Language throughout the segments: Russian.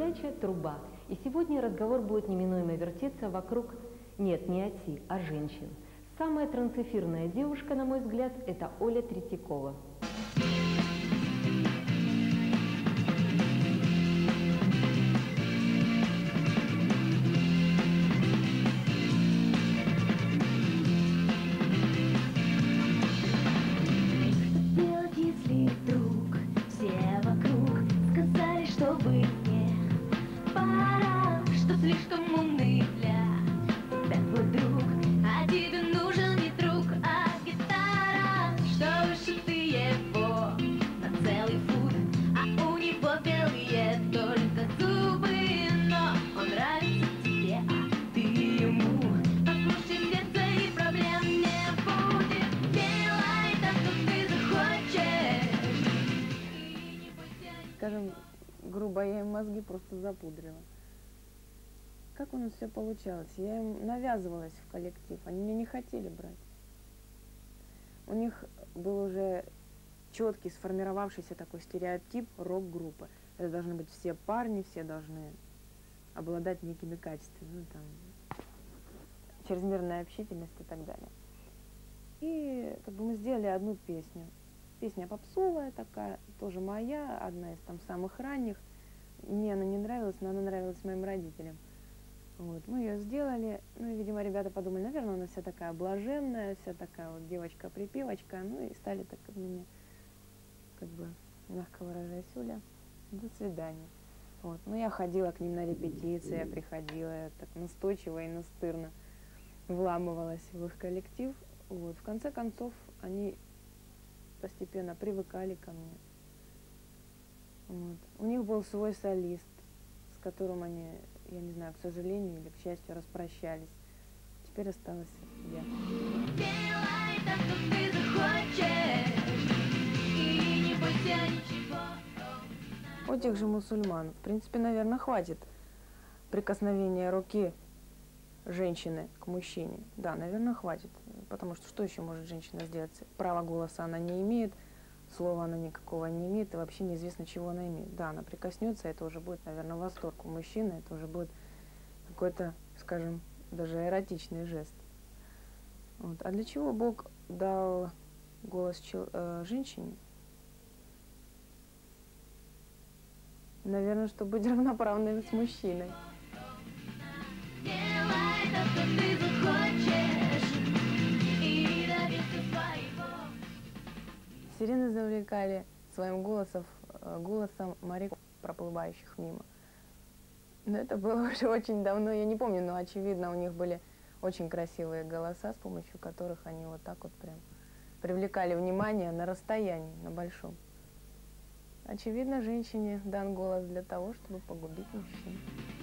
передача «Труба». И сегодня разговор будет неминуемо вертеться вокруг, нет, не оси, а женщин. Самая трансэфирная девушка, на мой взгляд, это Оля Третьякова. Скажем, грубо, я им мозги просто запудрила. Как у нас все получалось? Я им навязывалась в коллектив, они меня не хотели брать. У них был уже четкий, сформировавшийся такой стереотип рок-группы. Это должны быть все парни, все должны обладать некими качествами, ну, там, чрезмерная общительность и так далее. И как бы мы сделали одну песню. Песня попсовая такая, тоже моя, одна из там самых ранних. Мне она не нравилась, но она нравилась моим родителям. Вот. Мы ее сделали, ну и, видимо, ребята подумали, наверное, она вся такая блаженная, вся такая вот девочка-припевочка, ну и стали так мне, как бы, мягко выражаясь, Оля, до свидания. Вот. Ну, я ходила к ним на репетиции, я приходила, я так настойчиво и настырно вламывалась в их коллектив. Вот. В конце концов, они постепенно привыкали ко мне. Вот. У них был свой солист, с которым они, я не знаю, к сожалению или к счастью, распрощались. Теперь осталась я. У тех же мусульман, в принципе, наверное, хватит прикосновения руки женщины к мужчине. Да, наверное, хватит. Потому что еще может женщина сделать? Права голоса она не имеет, слова она никакого не имеет, и вообще неизвестно, чего она имеет. Да, она прикоснется, это уже будет, наверное, восторг у мужчины, это уже будет какой-то, скажем, даже эротичный жест. Вот. А для чего Бог дал голос женщине? Наверное, чтобы быть равноправной с мужчиной. Сирены завлекали своим голосом моряков, проплывающих мимо. Но это было уже очень давно, я не помню, но очевидно, у них были очень красивые голоса, с помощью которых они вот так вот прям привлекали внимание на расстоянии, на большом. Очевидно, женщине дан голос для того, чтобы погубить мужчин.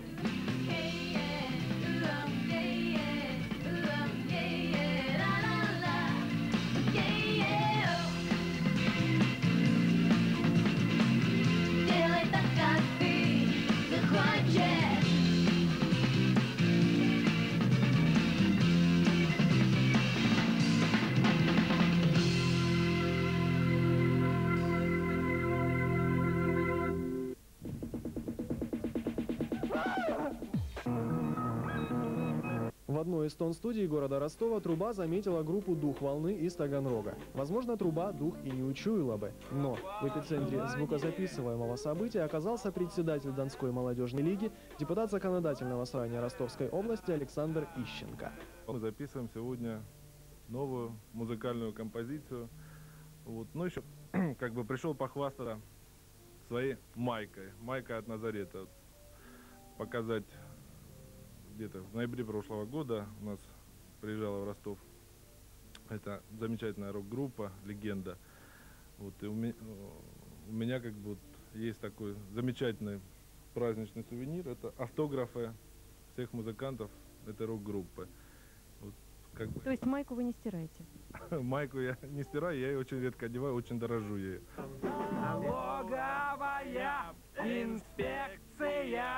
В одной из тон-студий города Ростова Труба заметила группу «Дух волны» из Таганрога. Возможно, Труба дух и не учуяла бы, но в эпицентре звукозаписываемого события оказался председатель Донской молодежной лиги, депутат законодательного собрания Ростовской области Александр Ищенко. Мы записываем сегодня новую музыкальную композицию. Вот. Ну, еще как бы пришел похвастаться своей майкой. Майка от Назарета. Показать. Где-то в ноябре прошлого года у нас приезжала в Ростов это замечательная рок-группа «Легенда». Вот, и у меня как бы вот есть такой замечательный праздничный сувенир. Это автографы всех музыкантов этой рок-группы. Вот, как бы. То есть майку вы не стираете? Майку я не стираю, я ее очень редко одеваю, очень дорожу ею. Налоговая инспекция!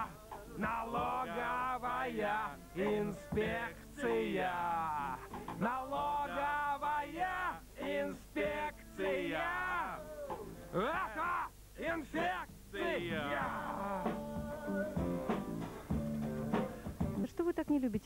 Налоговая инспекция! Налоговая инспекция! Это инфекция!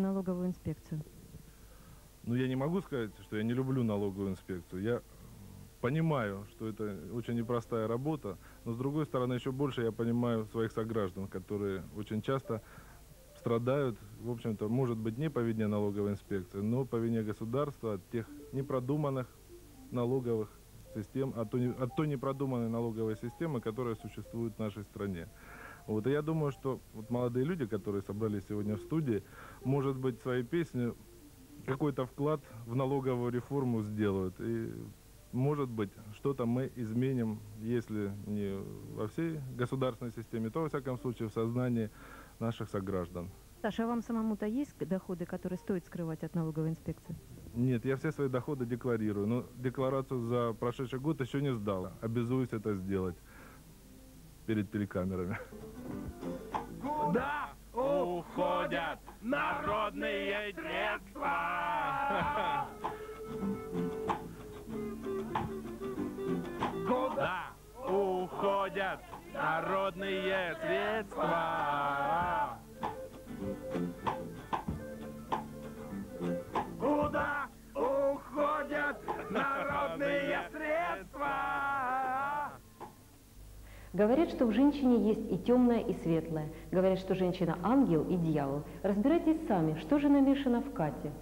налоговую инспекцию? Ну, я не могу сказать, что я не люблю налоговую инспекцию. Я понимаю, что это очень непростая работа, но, с другой стороны, еще больше я понимаю своих сограждан, которые очень часто страдают, в общем-то, может быть, не по вине налоговой инспекции, но по вине государства от тех непродуманных налоговых систем, от той непродуманной налоговой системы, которая существует в нашей стране. Вот, и я думаю, что вот молодые люди, которые собрались сегодня в студии, может быть, своей песней какой-то вклад в налоговую реформу сделают. И, может быть, что-то мы изменим, если не во всей государственной системе, то, во всяком случае, в сознании наших сограждан. Саша, а вам самому-то есть доходы, которые стоит скрывать от налоговой инспекции? Нет, я все свои доходы декларирую, но декларацию за прошедший год еще не сдал. Обязуюсь это сделать перед телекамерами. Куда уходят народные средства? Куда уходят народные средства? Куда уходят народные средства? Говорят, что в женщине есть и темное, и светлое. Говорят, что женщина ангел и дьявол. Разбирайтесь сами, что же намешано в Кате.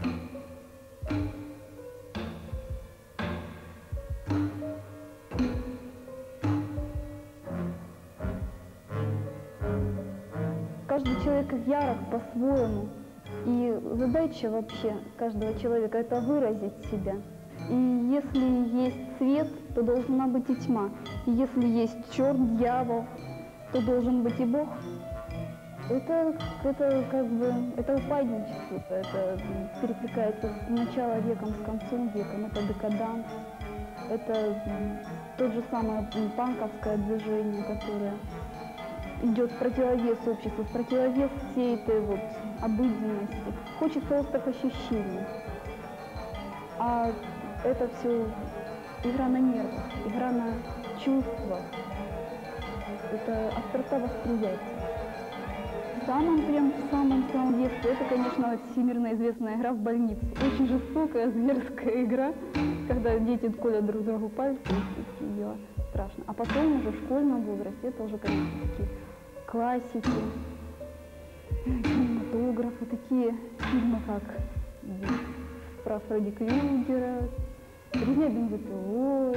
Каждый человек ярок по-своему. И задача вообще каждого человека – это выразить себя. И если есть свет, то должна быть и тьма. И если есть черт, дьявол, то должен быть и Бог. Это как бы, это упадничество, это перекликается с начала веком, с концом веком, это декаданс. Это тот же самое панковское движение, которое идет в противовес обществу, в противовес всей этой вот обыденности. Хочется острых ощущений. А это все игра на нервах, игра на чувствах. Это острота восприятия. В самом детстве это, конечно, всемирно известная игра в больницу. Очень жестокая, зверская игра, когда дети колят друг другу пальцы и такие дела. Страшно. А потом уже в школьном возрасте это уже, конечно, такие классики, кинематографы, такие фильмы, как про Фредди Крюгера, «Резня бензопилой»,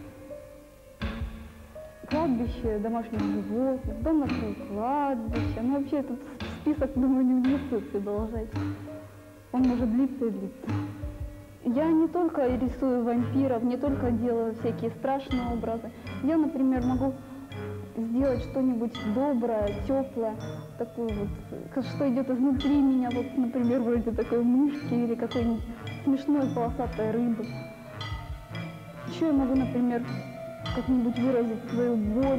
«Кладбище домашних животных», «Дом на краю кладбища». Ну, вообще, этот список, думаю, не внесут продолжать. Он может длиться и длиться. Я не только рисую вампиров, не только делаю всякие страшные образы. Я, например, могу сделать что-нибудь доброе, теплое, такое вот, что идет изнутри меня, вот, например, вроде такой мышки или какой-нибудь смешной полосатой рыбы. Еще я могу, например, как-нибудь выразить свою боль,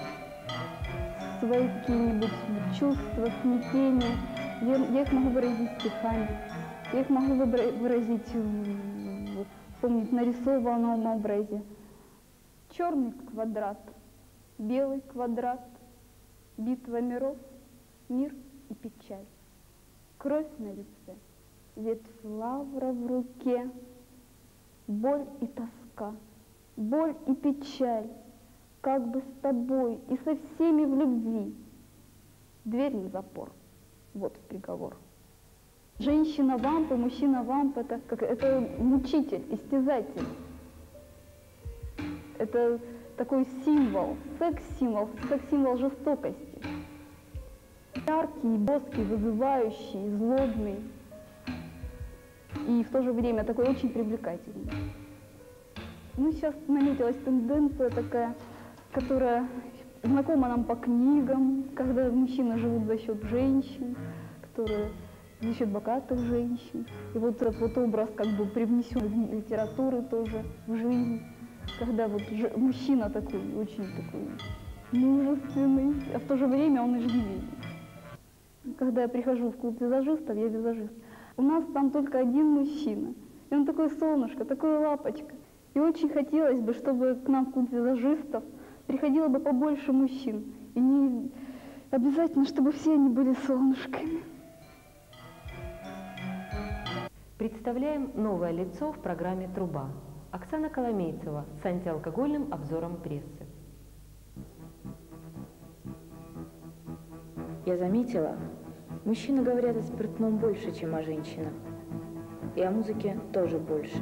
свои какие-нибудь чувства, смятения. Я их могу выразить стихами. Я их могу выразить, вот, помнить, нарисованном образе. Черный квадрат, белый квадрат, битва миров, мир и печаль. Кровь на лице, ветвь лавра в руке, боль и тоска, боль и печаль, как бы с тобой и со всеми в любви. Дверь на запор, вот приговор. Женщина-вамп и мужчина-вамп – это мучитель, истязатель. Это такой символ, секс-символ жестокости. Яркий, боский, вызывающий, злобный. И в то же время такой очень привлекательный. Ну, сейчас наметилась тенденция такая, которая знакома нам по книгам, когда мужчины живут за счет женщин, которые за счет богатых женщин. И вот этот вот образ как бы привнесен в литературу тоже, в жизнь, когда вот мужчина такой, очень такой мужественный, а в то же время он иждивенный. Когда я прихожу в клуб визажистов, я визажист, у нас там только один мужчина, и он такое солнышко, такое лапочка. И очень хотелось бы, чтобы к нам в клуб визажистов приходило бы побольше мужчин. И не обязательно, чтобы все они были солнышками. Представляем новое лицо в программе «Труба». Оксана Коломейцева с антиалкогольным обзором прессы. Я заметила, мужчины говорят о спиртном больше, чем о женщинах. И о музыке тоже больше,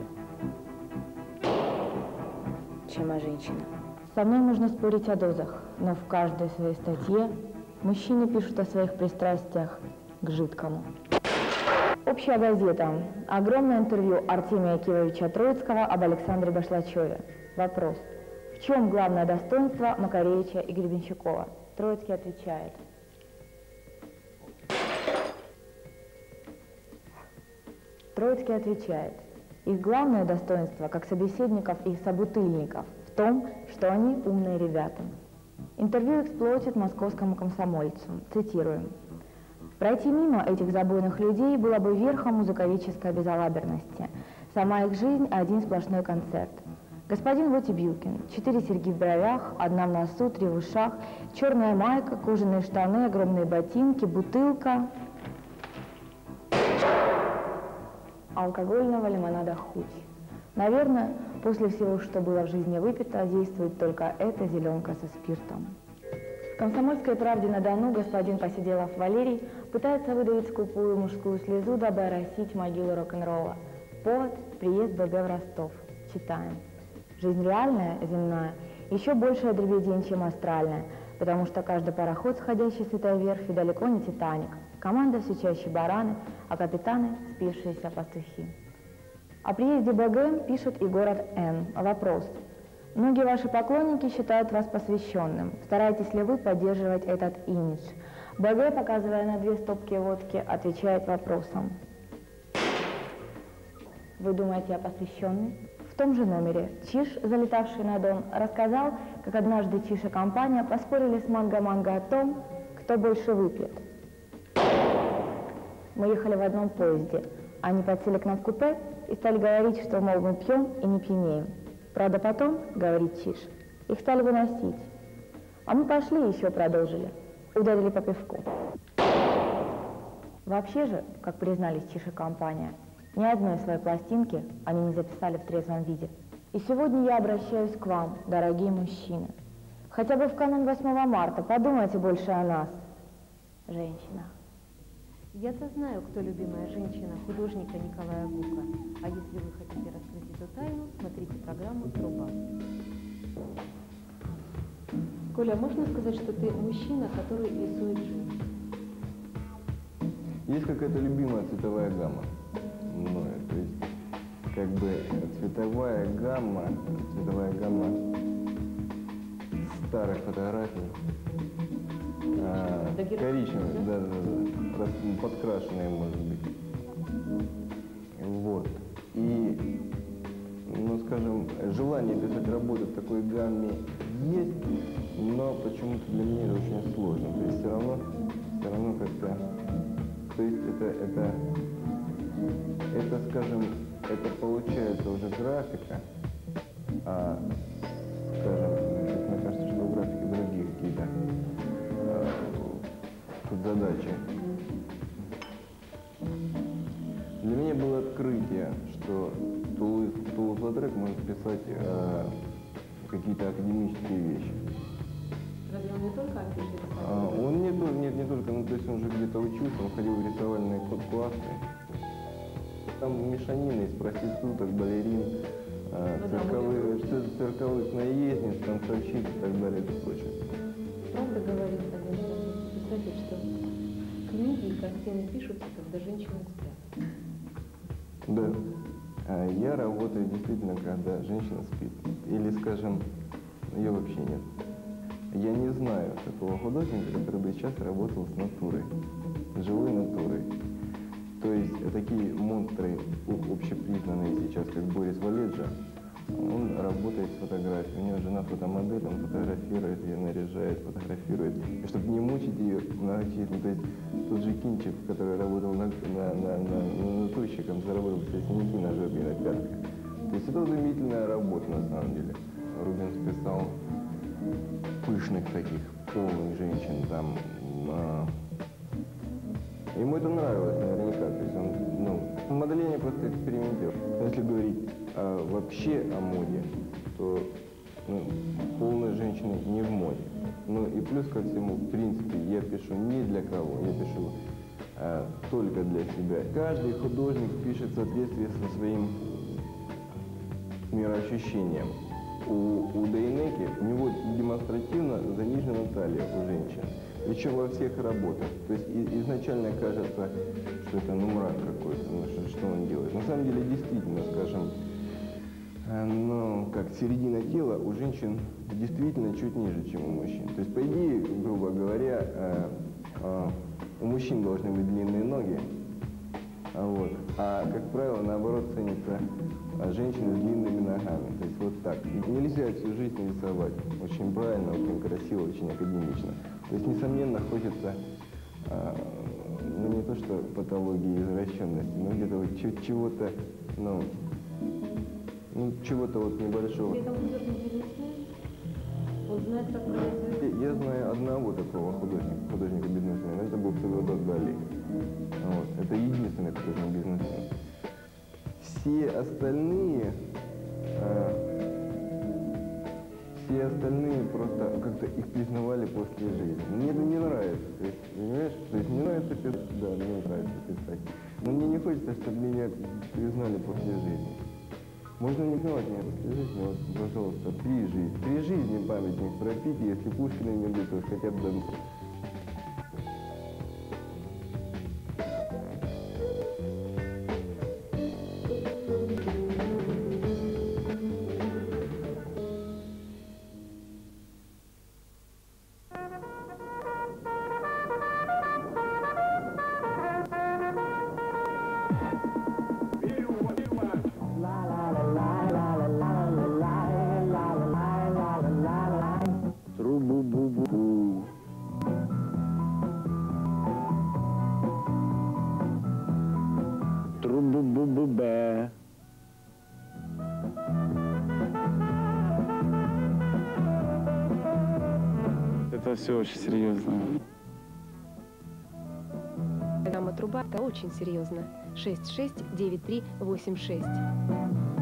чем о женщинах. Со мной можно спорить о дозах, но в каждой своей статье мужчины пишут о своих пристрастиях к жидкому. Общая газета. Огромное интервью Артемия Кивовича Троицкого об Александре Башлачеве. Вопрос. В чем главное достоинство Макаревича и Гребенщикова? Троицкий отвечает. Троицкий отвечает. Их главное достоинство, как собеседников и собутыльников, в том, что они умные ребята. Интервью эксплуатит московскому комсомольцу. Цитируем. Пройти мимо этих забойных людей было бы верхом музыковической безалаберности. Сама их жизнь – один сплошной концерт. Господин Вотибюкин, 4 серьги в бровях, 1 в носу, 3 в ушах, черная майка, кожаные штаны, огромные ботинки, бутылка алкогольного лимонада «Хуть». Наверное, после всего, что было в жизни выпито, действует только эта зеленка со спиртом. В «Комсомольской правде» на Дону господин Посиделов Валерий пытается выдавить скупую мужскую слезу, дабы оросить могилу рок-н-ролла. Повод – приезд БГ в Ростов. Читаем. Жизнь реальная, земная, еще большая дребедень, чем астральная, потому что каждый пароход, сходящий с этой верфи, далеко не «Титаник». Команда все чаще бараны, а капитаны – спившиеся пастухи. О приезде БГ пишет и город Н. Вопрос. Многие ваши поклонники считают вас посвященным. Стараетесь ли вы поддерживать этот имидж? БГ, показывая на 2 стопки водки, отвечает вопросом. Вы думаете, я посвященный? В том же номере Чиж, залетавший на Дон, рассказал, как однажды Чиж и компания поспорили с Манго-Манго о том, кто больше выпьет. Мы ехали в одном поезде. Они подсели к нам в купе и стали говорить, что, мол, мы пьем и не пьянеем. Правда, потом, говорит Чиж, их стали выносить. А мы пошли и еще продолжили. Ударили по пивку. Вообще же, как признались Чиж и компания, ни одной своей пластинки они не записали в трезвом виде. И сегодня я обращаюсь к вам, дорогие мужчины. Хотя бы в канун 8 марта подумайте больше о нас, женщинах. Я-то знаю, кто любимая женщина художника Николая Гука. А если вы хотите раскрыть эту тайну, смотрите программу «Труба». Коля, можно сказать, что ты мужчина, который рисует женщин? Есть какая-то любимая цветовая гамма мною. То есть, как бы цветовая гамма старых фотографий. Коричневые, да, подкрашенные, может быть. Вот. И, ну, скажем, желание писать работу в такой гамме есть, но почему-то для меня это очень сложно. То есть все равно как-то, то есть это, скажем, это получается уже графика, а, скажем, мне кажется, что у графики другие какие-то тут задачи. Для меня было открытие, что Тулуз-Лаутрек может писать какие-то академические вещи. Разве он не только афиши Он не только, ну, то есть он же где-то учился, он ходил в рисовальные классы. Там мешанина из проституток, балерин, цирковых наездниц, танцовщиц и так далее и прочее. Правда говорит один писатель, что книги и картины пишутся, когда женщины спят. Да. Я работаю действительно, когда женщина спит. Или, скажем, ее вообще нет. Я не знаю такого художника, который бы сейчас работал с натурой, с живой натурой. То есть такие монстры, общепризнанные сейчас, как Борис Валеджа, он работает с фотографией. У него жена фотомодель, он фотографирует ее, наряжает, фотографирует. И чтобы не мучить ее многочисленно, то есть тот же Кинчев, который работал натурщиком, заработал себе синяки на жопе и на пятках. То есть это удивительная работа на самом деле. Рубенс писал пышных таких, полных женщин там. Ему это нравилось наверняка, то есть он, ну, модельеры просто экспериментируют. Если говорить вообще о моде, то полные женщины не в моде. Ну и плюс ко всему, в принципе, я пишу не для кого, я пишу только для себя. Каждый художник пишет в соответствии со своим мироощущением. У Дейнеки, у него демонстративно занижена талия у женщин. Причем во всех работах. То есть изначально кажется, что это мрак какой-то, что он делает. На самом деле, действительно, скажем, как середина тела у женщин действительно чуть ниже, чем у мужчин. То есть, по идее, грубо говоря, у мужчин должны быть длинные ноги, а как правило, наоборот, ценятся женщины с длинными ногами. То есть вот так. И нельзя всю жизнь рисовать. Очень правильно, очень красиво, очень академично. То есть, несомненно, хочется, не то что патологии извращенности, но где-то вот чего-то, чего-то вот небольшого. Он знает, как продать. Я знаю одного такого художника-бизнесмена, это был Салвадор Дали. Это единственный художник-бизнесмен. Все остальные просто как-то их признавали после жизни. Мне это не нравится, то есть, понимаешь? То есть мне нравится писать, да, мне нравится писать. Но мне не хочется, чтобы меня признали после жизни. Можно не признавать меня после жизни, вот, пожалуйста, при жизни памятник пропить, если Пушкина не будет, то хотя бы Донцова. Тру-бу-бу-бу. Тру-бу-бу-бу-бе. Это все очень серьезно. Программа «Труба» — это очень серьезно. 669386.